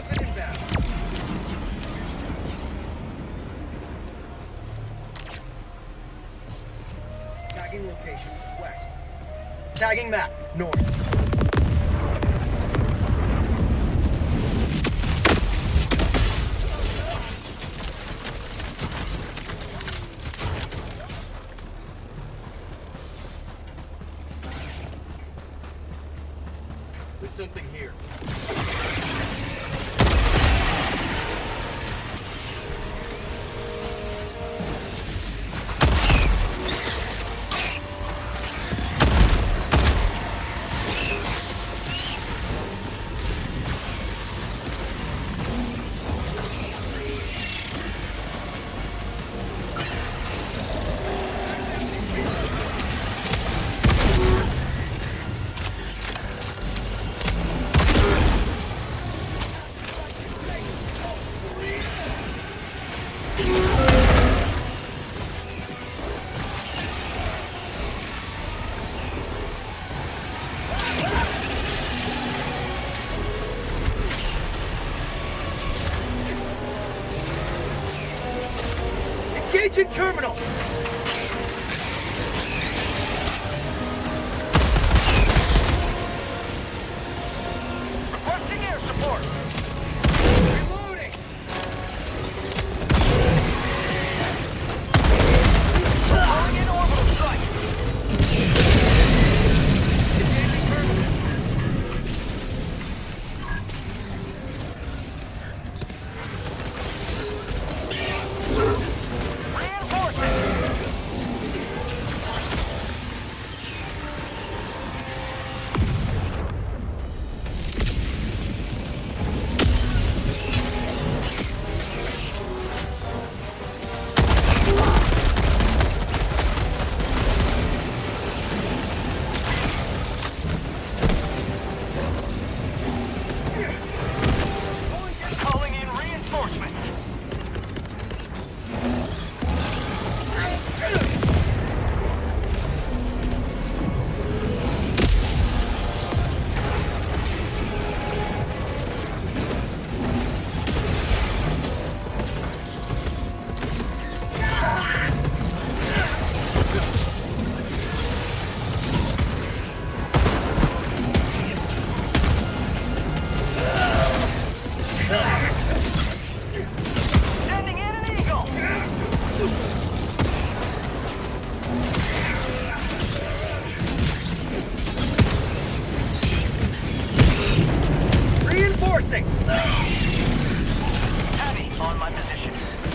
Reinforcement inbound. Tagging location, west. Tagging map, north. There's something here. Engaging terminal! Requesting air support! Reloading! Calling in orbital strike! Engaging terminal! Reinforcing! Heavy on my position.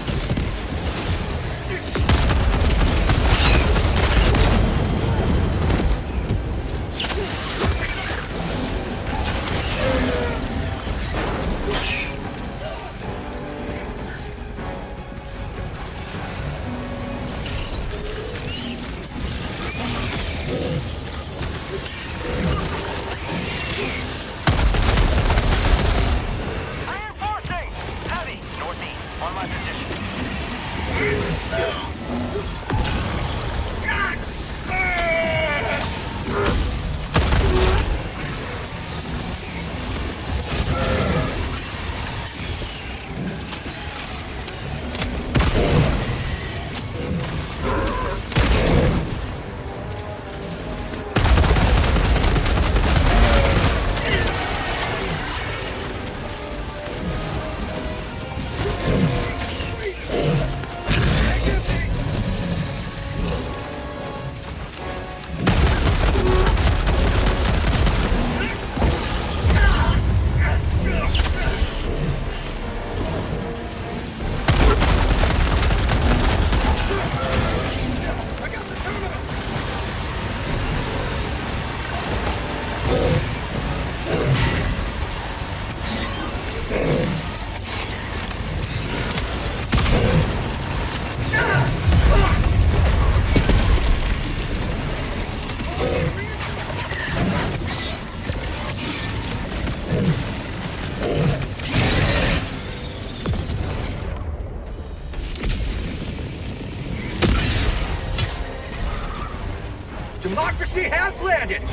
Democracy has landed!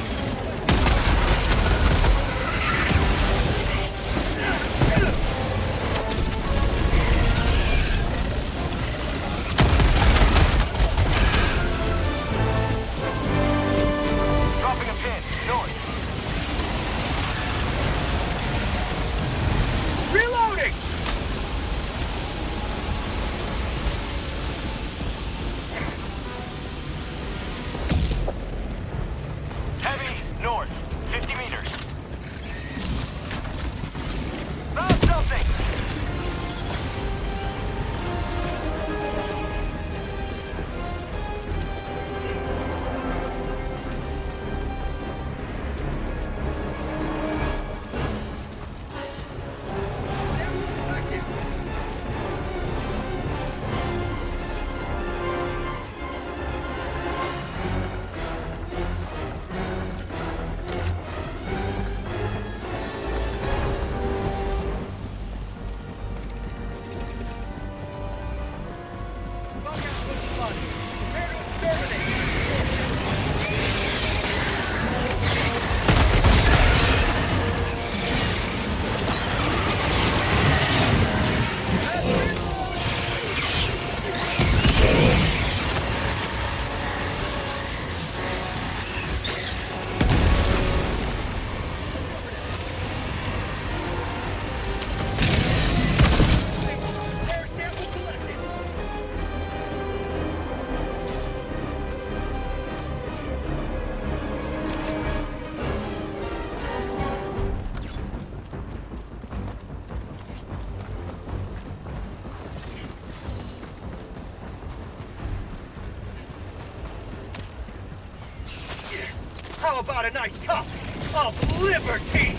How about a nice cup of liberty?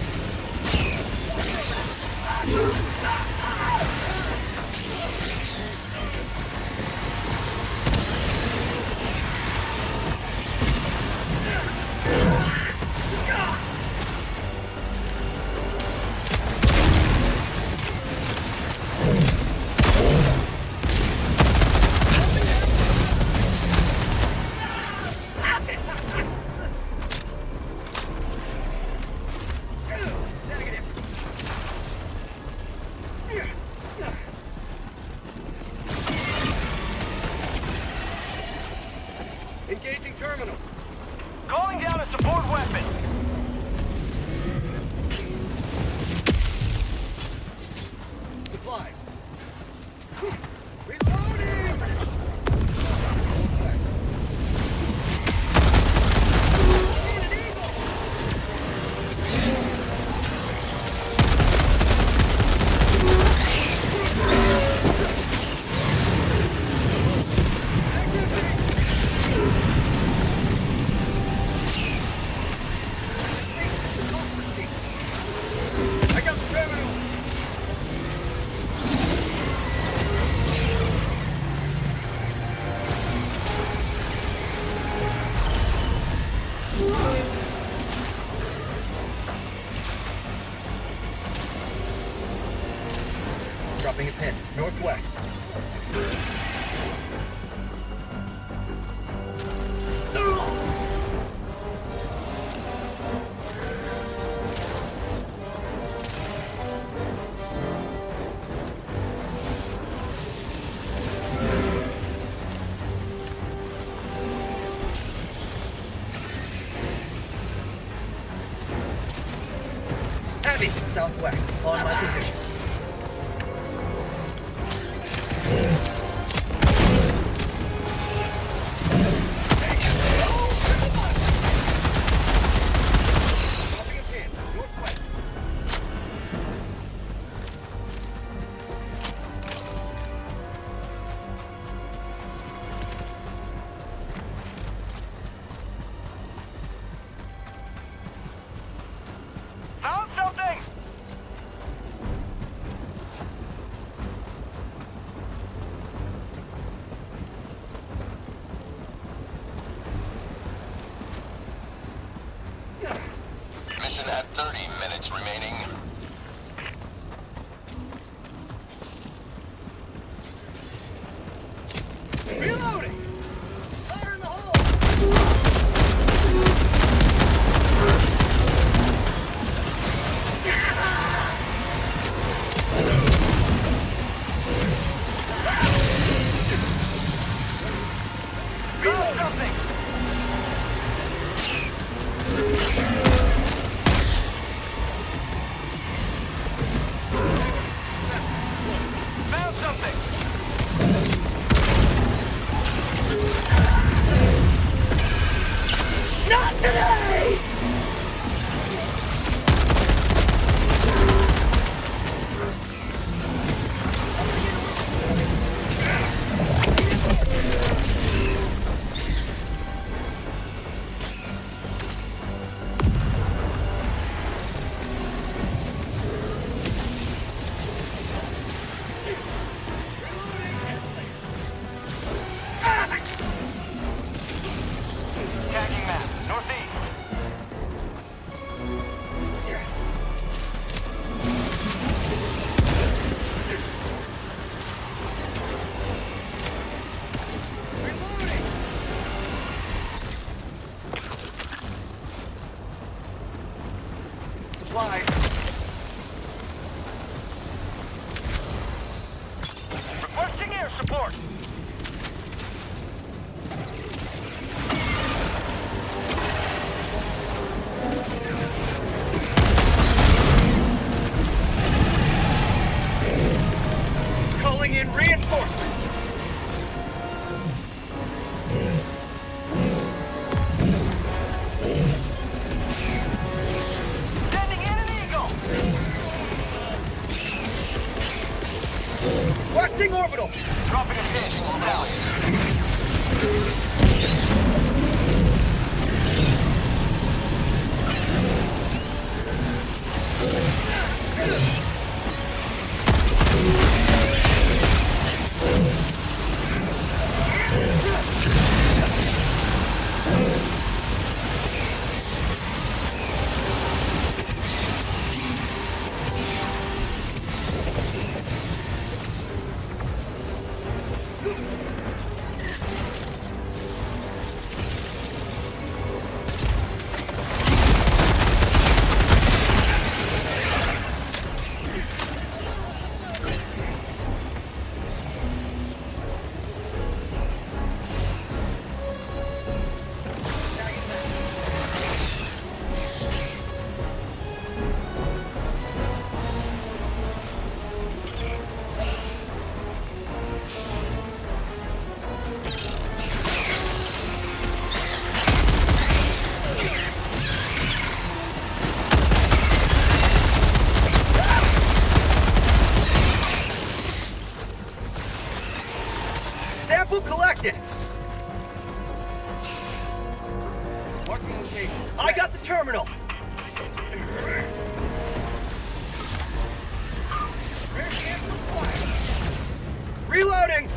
Engaging terminal. Calling down a support weapon. Supplies. Reloading! Dropping a pin, northwest. Heavy, southwest, on my position. Found something! Mission at 30 minutes remaining. Reloading! Fire in the hole! Reload something! Found something! Not today! Tagging map, northeast. Reloading! Supplies. Requesting air support. Calling in reinforcements. Sending in an eagle. Requesting orbital. Dropping a pin. Sample collected! Marking location. I got the terminal! Reloading!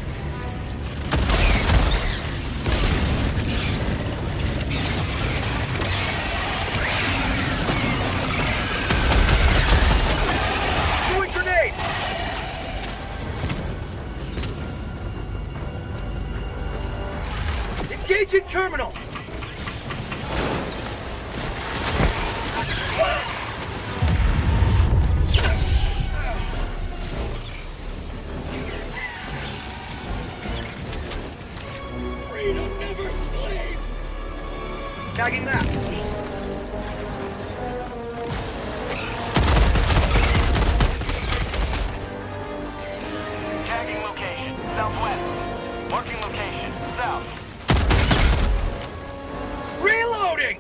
Throwing grenade! Engaging terminal! Freedom never sleeps! Tagging that. Tagging location, southwest. Marking location, south. Reloading!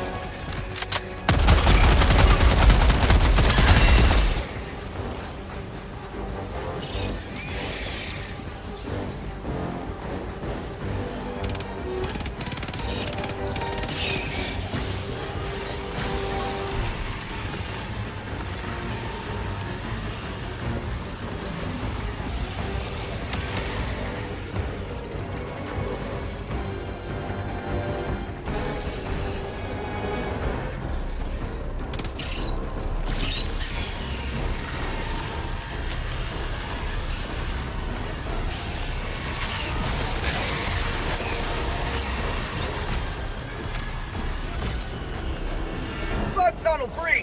Tunnel breach!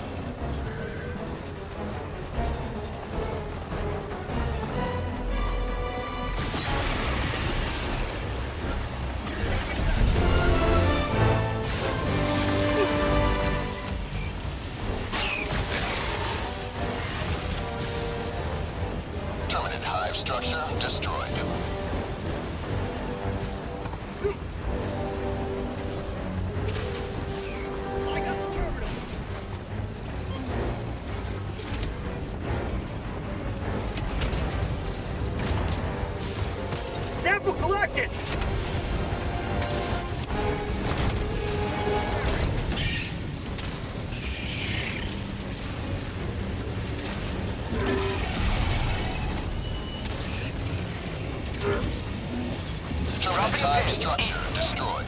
Terminate hive structure destroyed. I got the terminal! Sample collected! Terminate hive structure destroyed.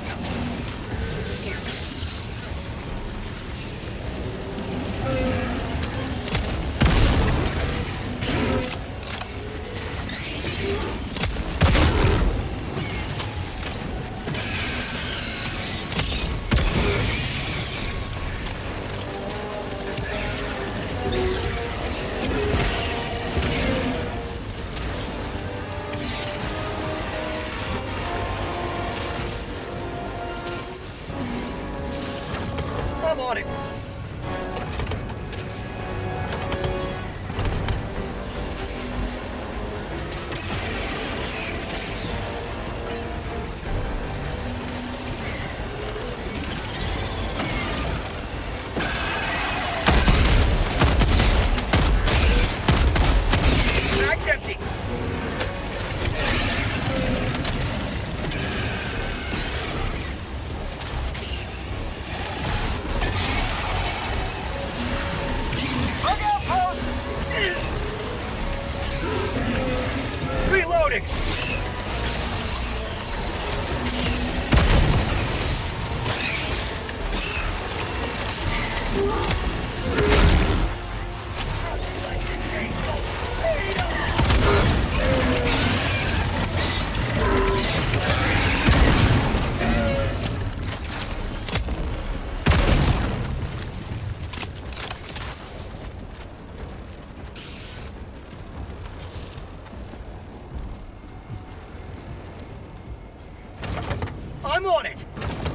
I'm on it!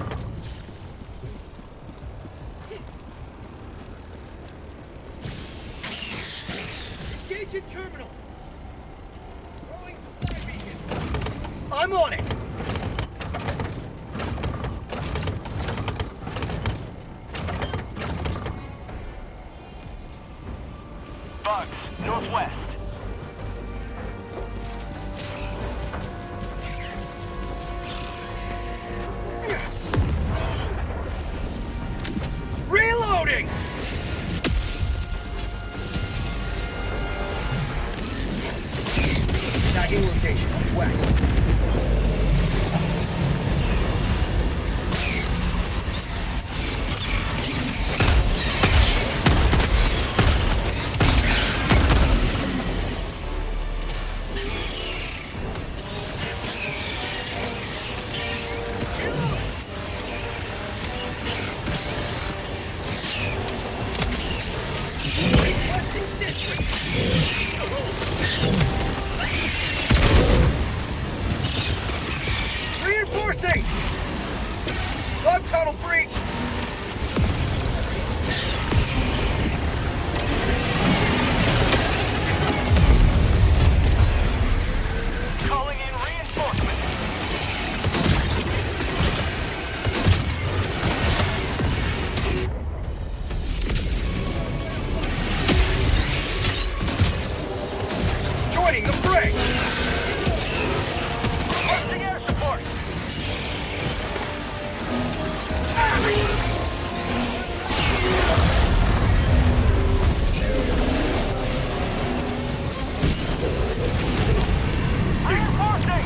Engaging terminal! Throwing supply beacon! I'm on it! Bugs, northwest. Reloading! Tagging location, west. Reinforcing! Bug tunnel breach! Calling in reinforcements. Joining the fray! Requesting air support. Reinforcing.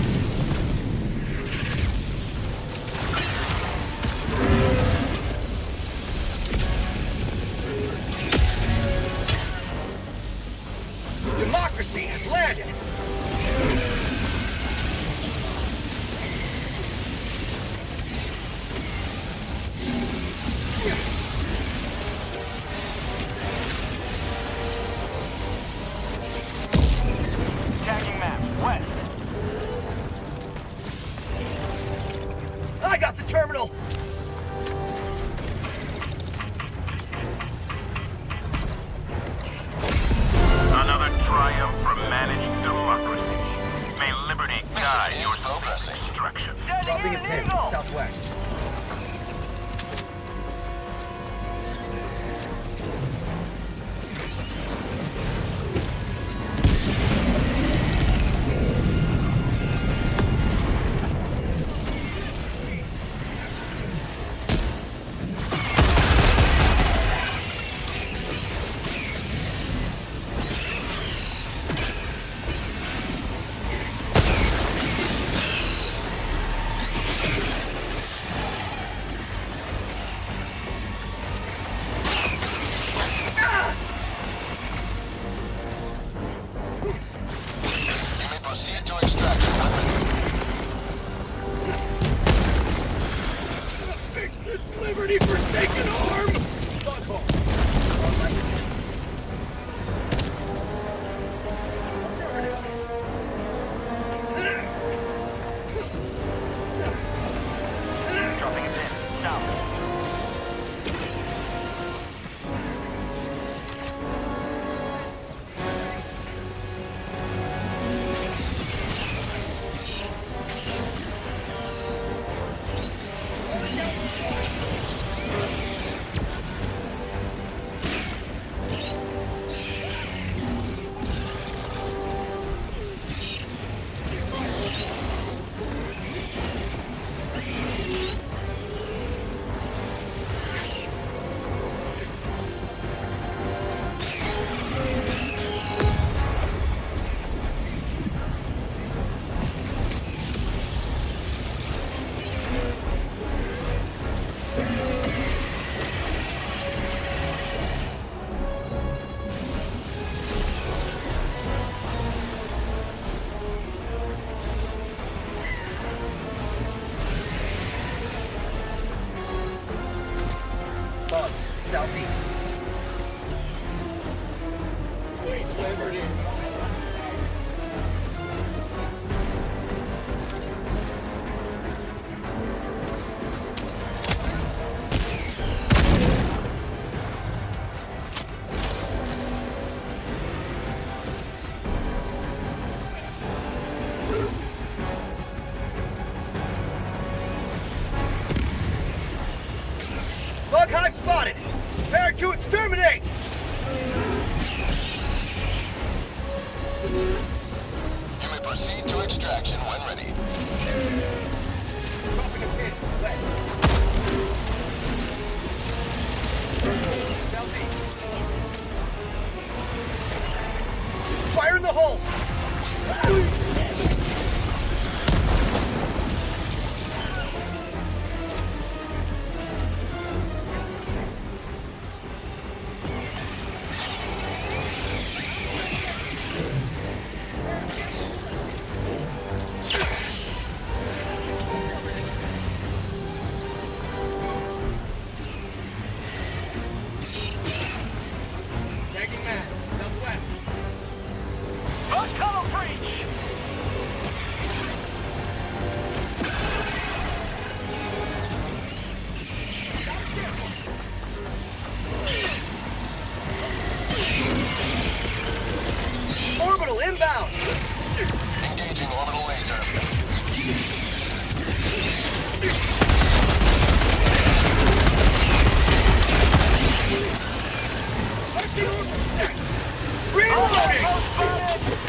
Democracy has landed! Tagging map, west. I got the terminal! Another triumph for managed democracy. You may proceed to extraction when ready. Dropping a pin. West. Southeast. Fire in the hole! Tagging Matt. Southwest. Bug tunnel breach! Orbital inbound! Engaging orbital laser. Reloading!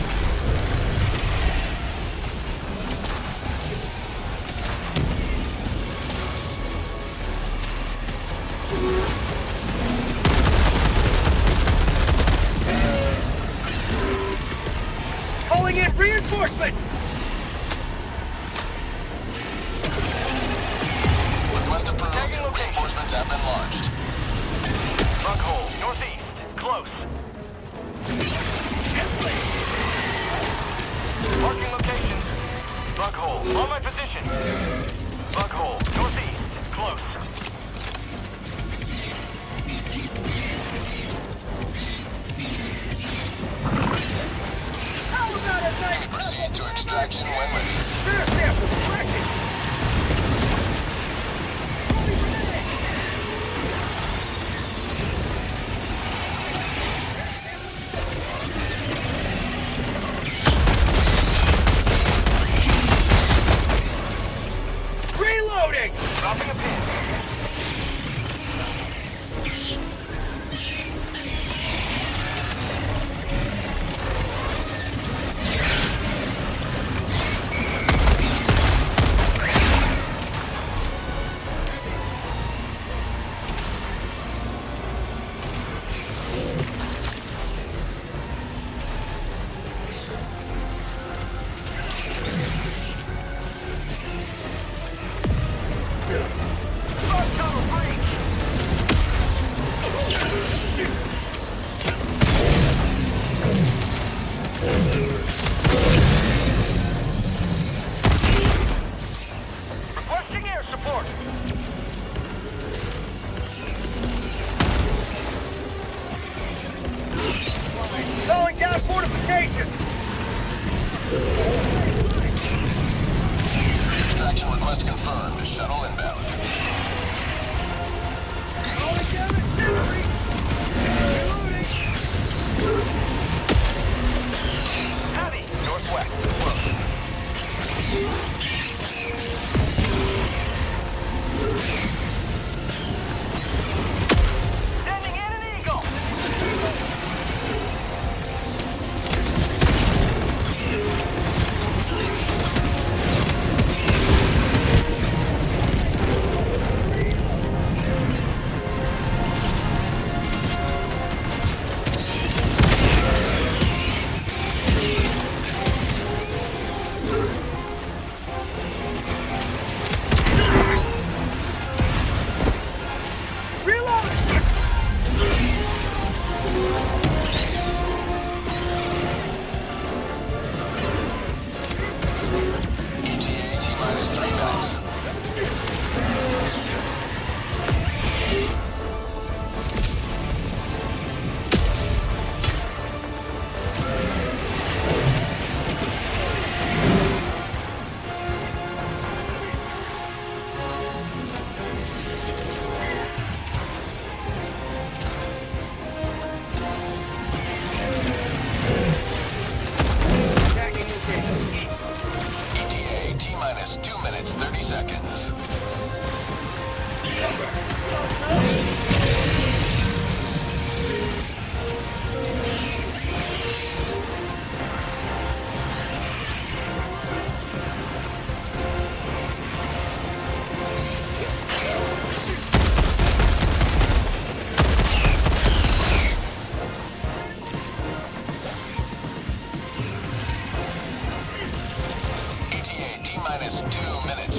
Calling in reinforcements! Request approved. Tagging location. Reinforcements have been launched. Bug hole, northeast. Close. Marking location. Bug hole, on my position. Bug hole, northeast. Close. How about a nice Proceed to extraction when ready. Fair sample tracking! Reloading! Dropping a pin. Bug tunnel breach! Requesting air support. Calling down fortification! Extraction request confirmed. Shuttle inbound. Calling down artillery! Reloading! Heavy, northwest. Close. Sending in an eagle.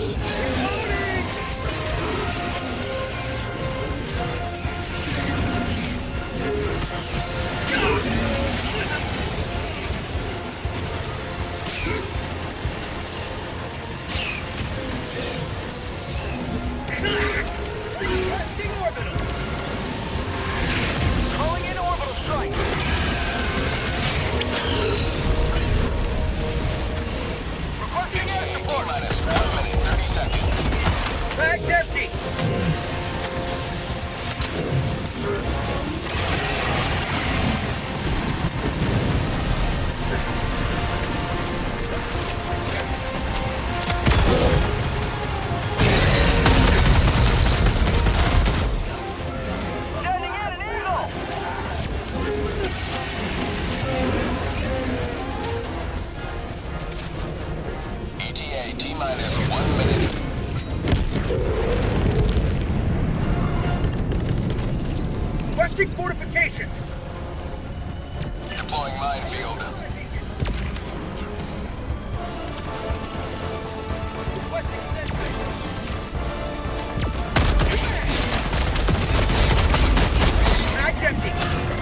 Requesting orbital. Calling in orbital strike. Requesting air ETA support. T-minus 1 minute, 30 seconds. Bag's empty. Sending in an eagle. ETA T-minus 1 minute. Requesting fortifications. Deploying minefield. Requesting sentry. Bag's empty.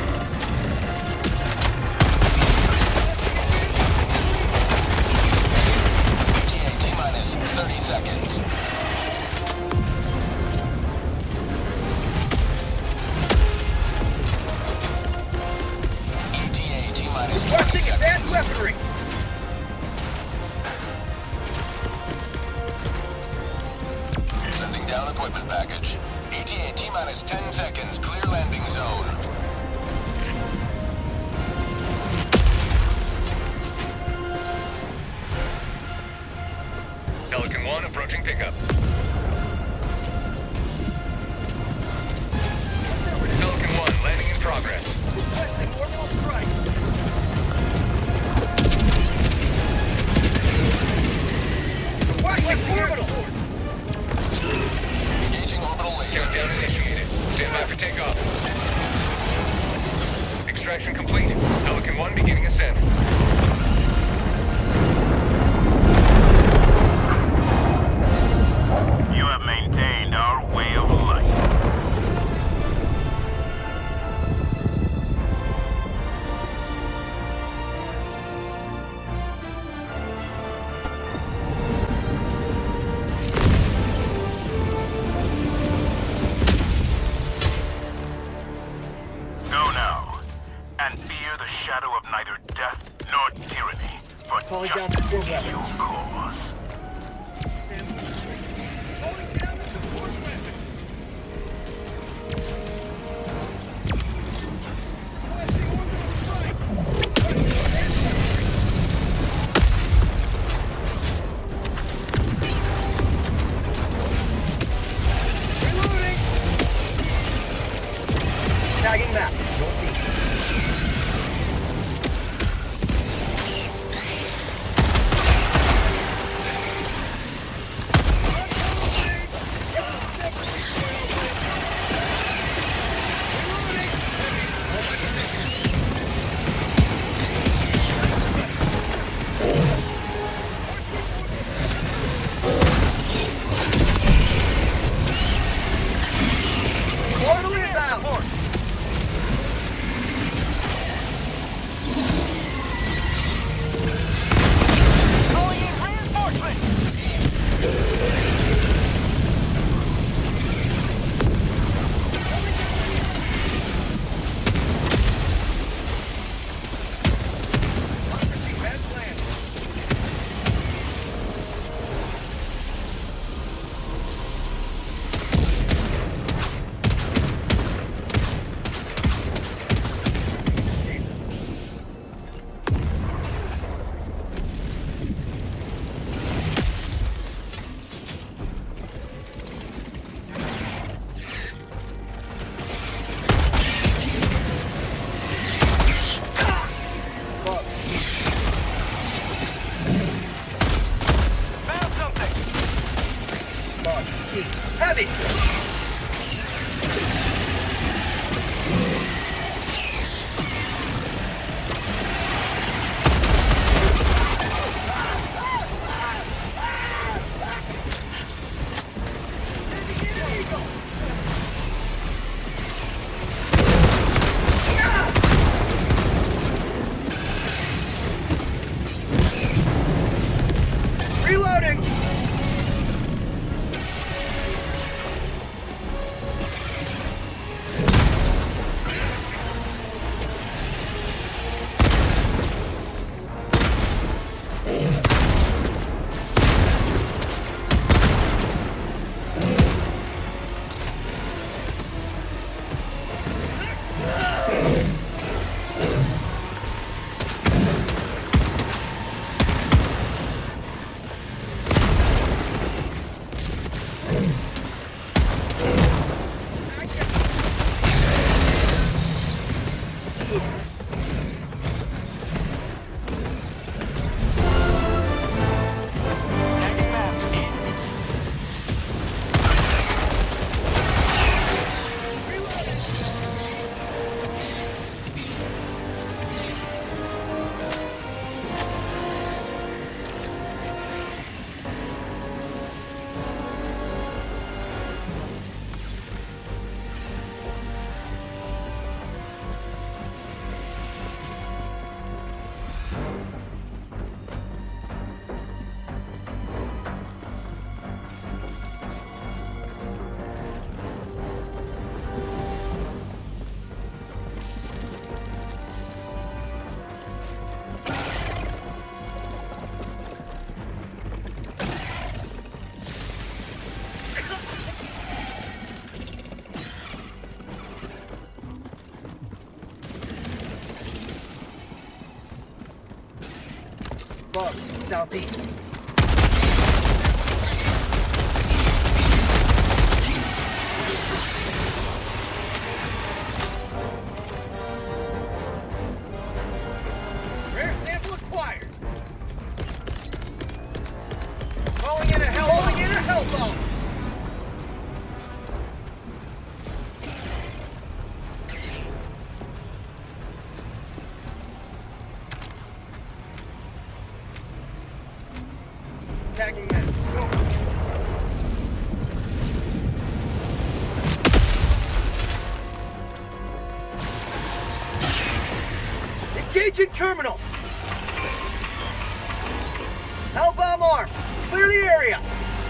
ETA T-minus 30 seconds. ETA T-minus 20 Requesting advanced seconds. weaponry. Sending down equipment package. ETA T-minus 10 seconds. Clear landing zone. Pelican 1 approaching pickup. Pelican 1 landing in progress. Requesting orbital strike. Requesting orbital. Engaging orbital laser. Countdown initiated. Stand by for takeoff. Extraction complete. Pelican 1 beginning ascent. You have maintained our way of life. Go now, and fear the shadow of neither death nor tyranny, but Calling down justice support is weapons. your cause. Calling down the support weapon. Requesting orbital strike. Requesting advanced weaponry. Reloading. Tagging map. Northeast. Orbital inbound. Calling in reinforcements! Has landed. Found something! Heavy. Bugs, southeast. Rare sample acquired. Calling in a hell bomb. Tagging men. Go. Engaging terminal. Hell bomb armed. Clear the area.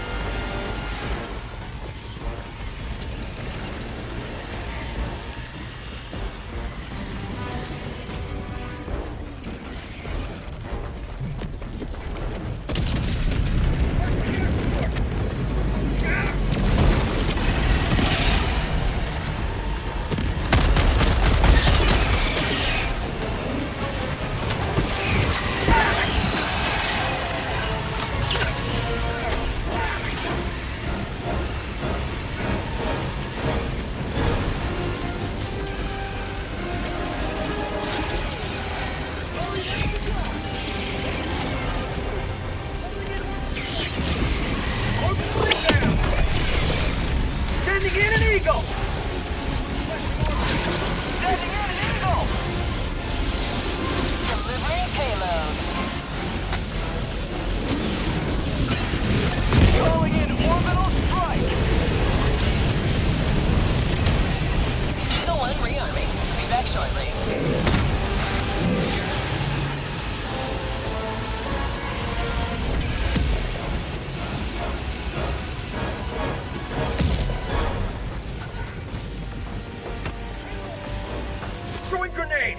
Sending in an eagle! Sending in an eagle! Delivering payload. Calling in orbital strike. Eagle 1 rearming. Be back shortly. Throwing grenade!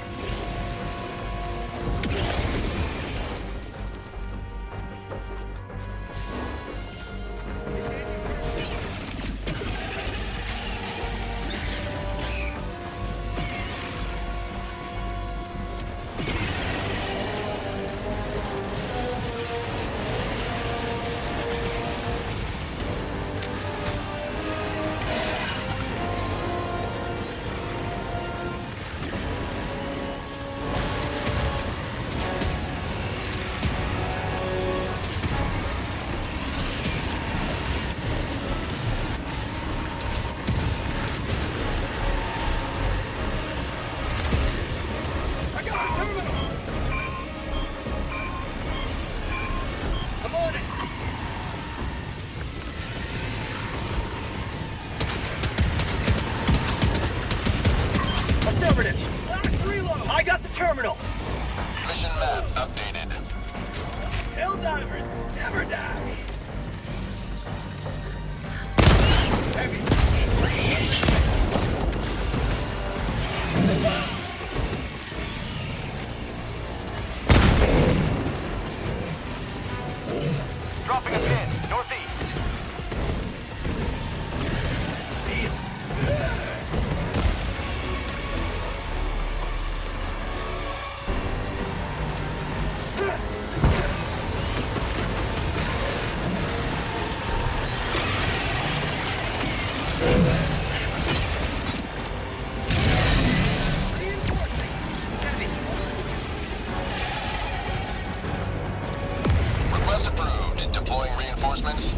I got a terminal! I'm on it! Affirmative! Last reload! I got the terminal! Mission map updated. Helldivers never die! Heavy! Dropping a pin. Northeast. Request approved. Deploying reinforcements.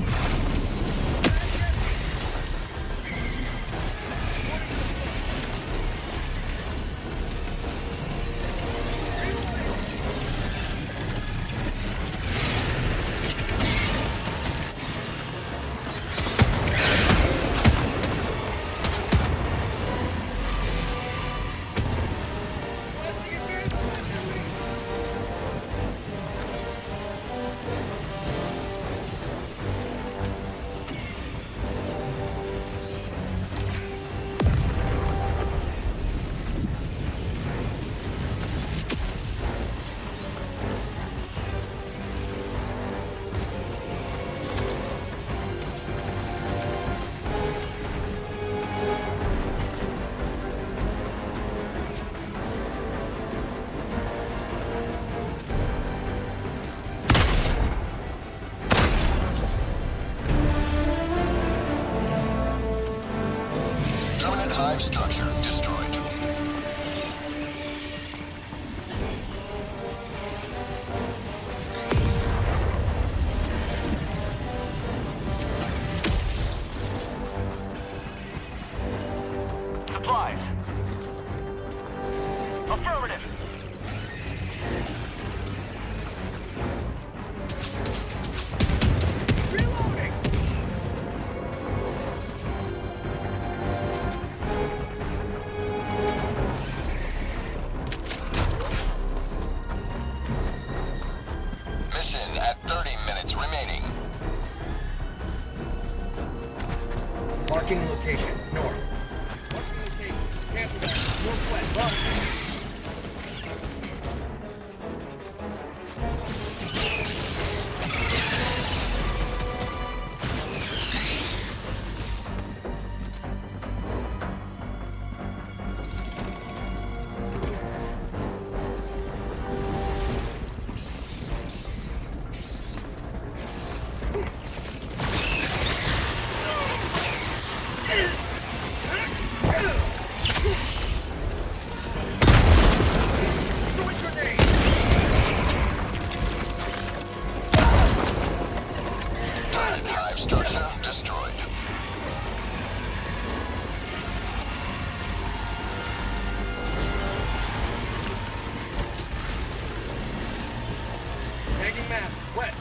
Hive structure destroyed. Supplies. Affirmative. Reloading! Mission at 30 minutes remaining. Marking location, north. Marking location, cancel that. Northwest, run. Hive structure destroyed. Tagging map, west.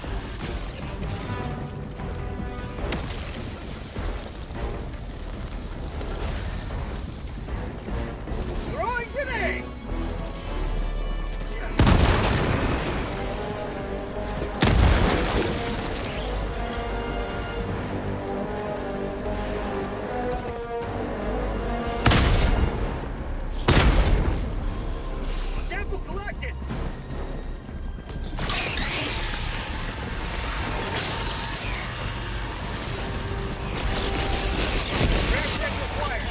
Throwing grenade! Sample collected! Crash check required.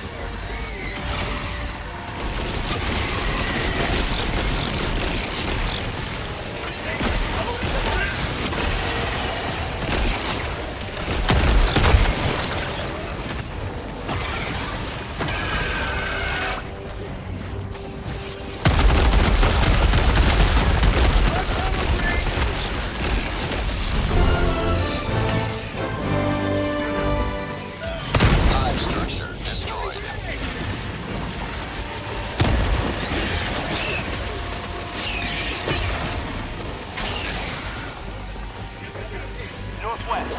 Hive structure destroyed. Northwest.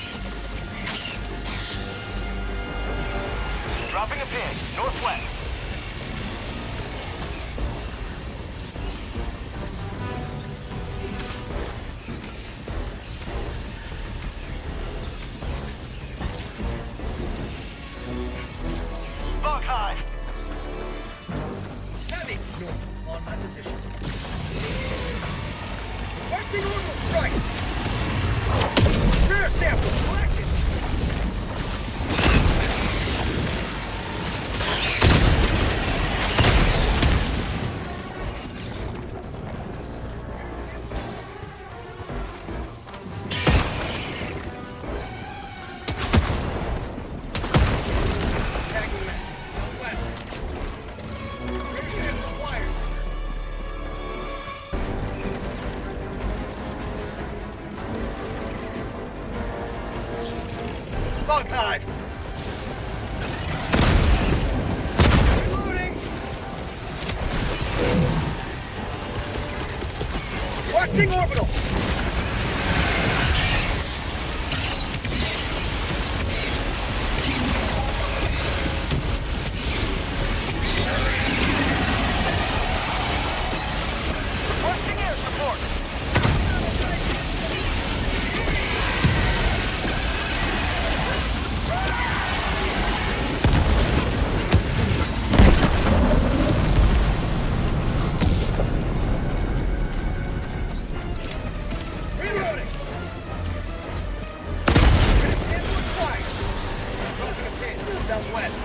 Dropping a pin. Northwest. Bug hive. Heavy! North, on my position. Requesting orbital strike! Rear sample collected! Tagging map, southwest. Rear sample acquired. Bug hive! Reloading! Requesting orbital! Requesting air support. Reloading! Sample acquired. Dropping a pin, southwest.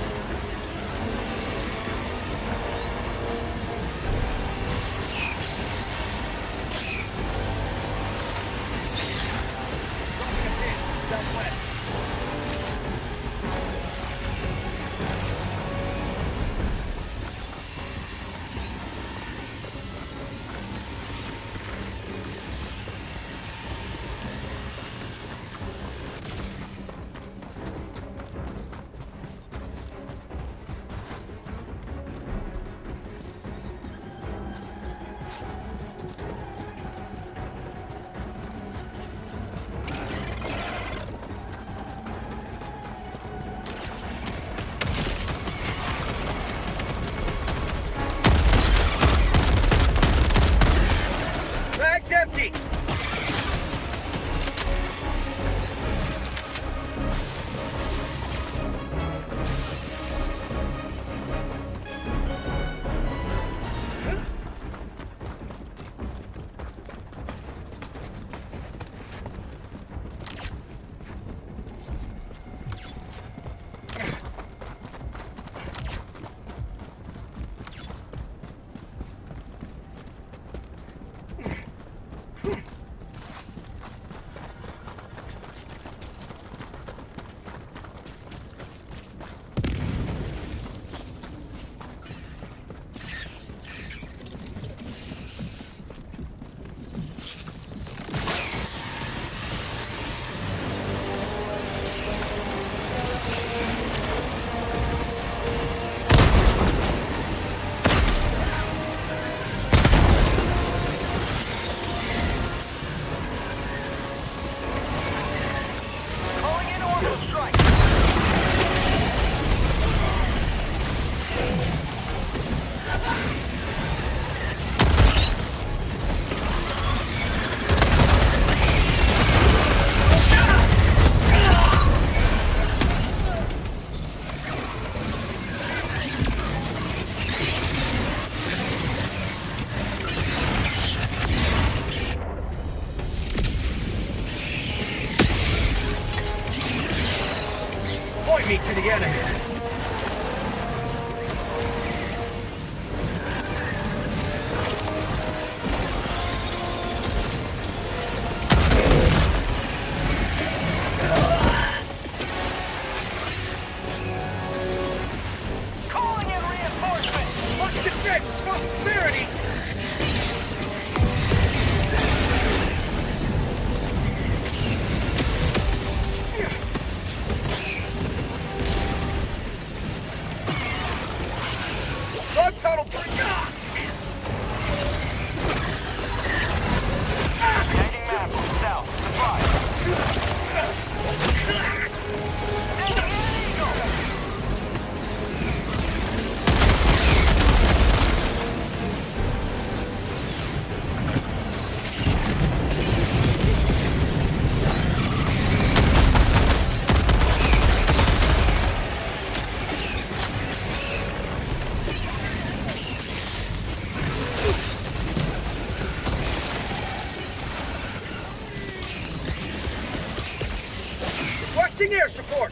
me to the enemy. Calling in reinforcements! Watch the jet! Prosperity! Bug tunnel break! Tagging map, south, supply. Sending in an eagle! Requesting air support!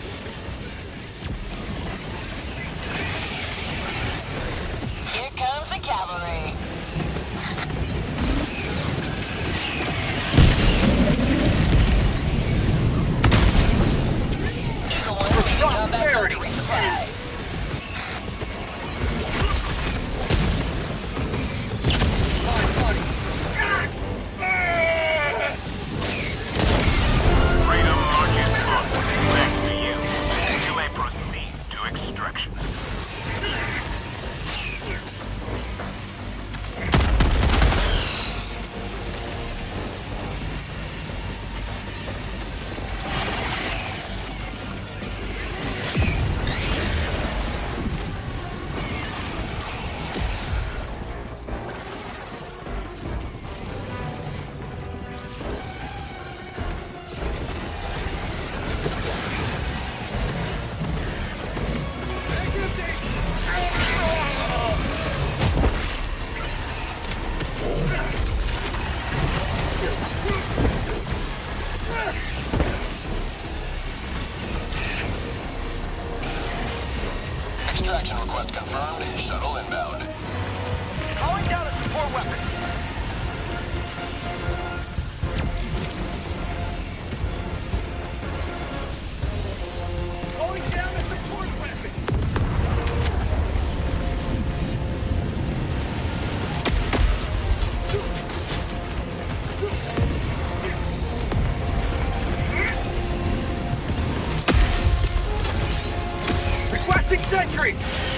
Here comes the cavalry. Eagle 1 ready combat Prosperity. to resupply. Freedom marches onward. Thanks to you. You may proceed to extraction. Extraction request confirmed. Shuttle inbound. Calling down a support weapon. Going down a support weapon! Requesting sentry!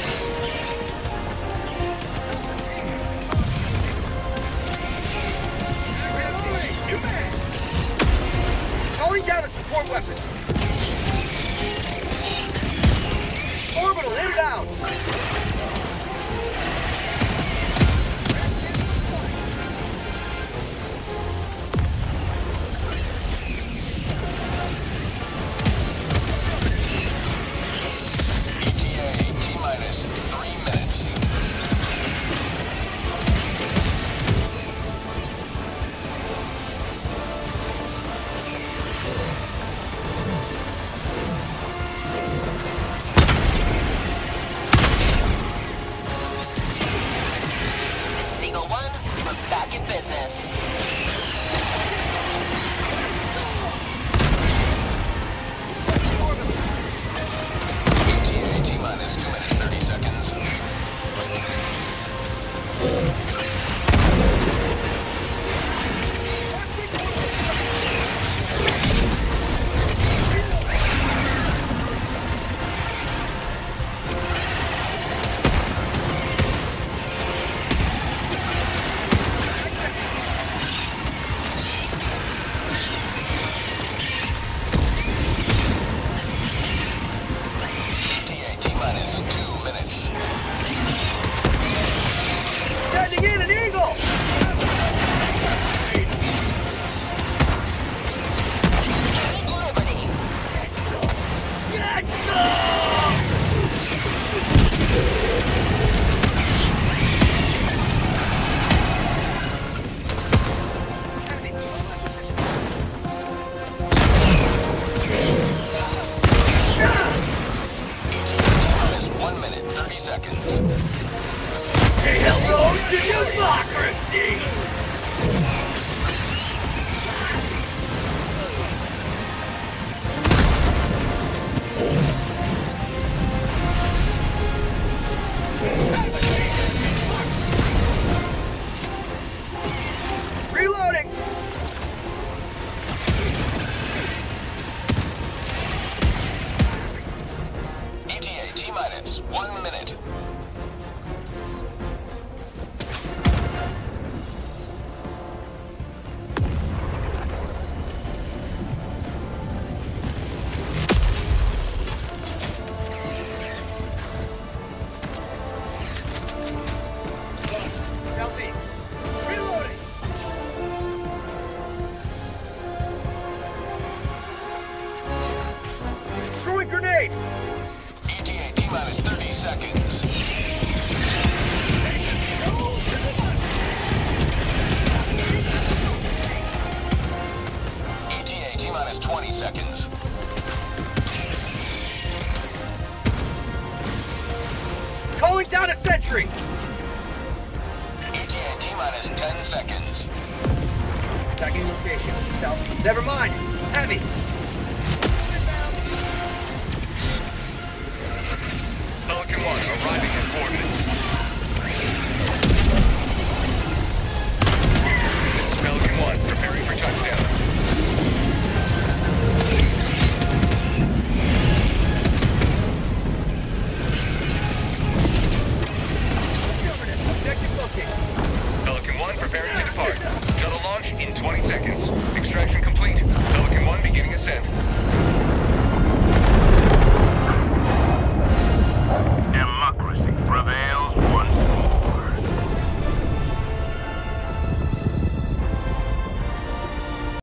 Going down a support weapon! Orbital inbound! ETA T-minus 3 minutes. Eagle 1, we're back in business. ETA T-minus 2 minutes 30 seconds. entry. ETA T-minus 10 seconds. Tracking location. South. Never mind. Heavy. Pelican 1 arriving at coordinates. This is Pelican 1 preparing for touchdown. Objective located. Pelican 1 preparing to depart. Shuttle launch in 20 seconds. Extraction